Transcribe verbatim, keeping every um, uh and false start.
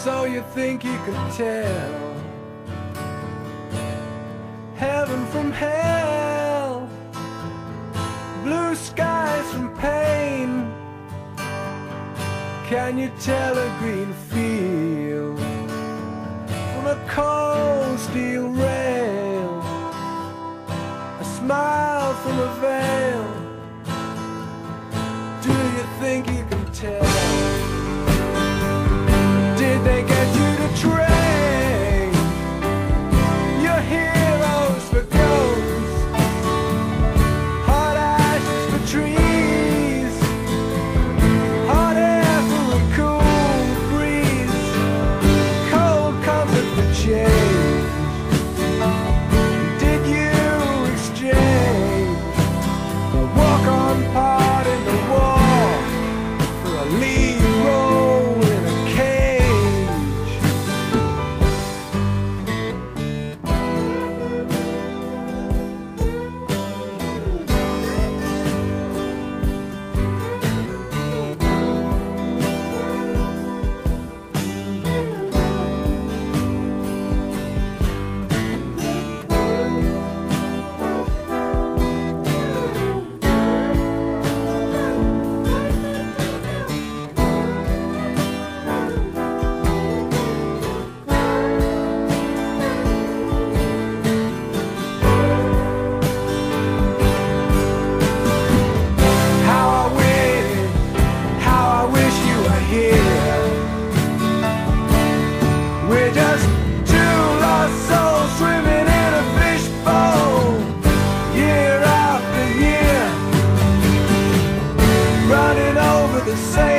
So you think you can tell heaven from hell, blue skies from pain? Can you tell a green field from a cold steel rail, a smile from a veil? Do you think you can tell? Did they get you to train your heroes for ghosts, hot ashes for trees, hot air for a cool breeze, cold comfort for change? Did you exchange a walk-on part in the wall for a lead role in a cage? We're just two lost souls swimming in a fishbowl, year after year, running over the same